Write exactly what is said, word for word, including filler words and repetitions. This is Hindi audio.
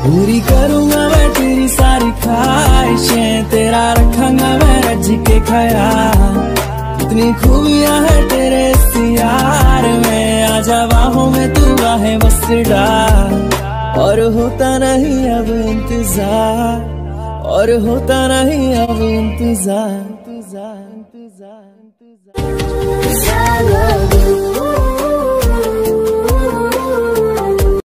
पूरी करूंगा मैं तेरी सारी ख्वाहिशें, तेरा रखूंगा मैं रज के ख्याल। इतनी खूबियां है तेरे इस यार में, आजा बाहों में तू बाहें बस डाल। और होता नहीं अब इंतजार, और होता नहीं अब इंतजार, इंतजार, इंतजार, इंतजार।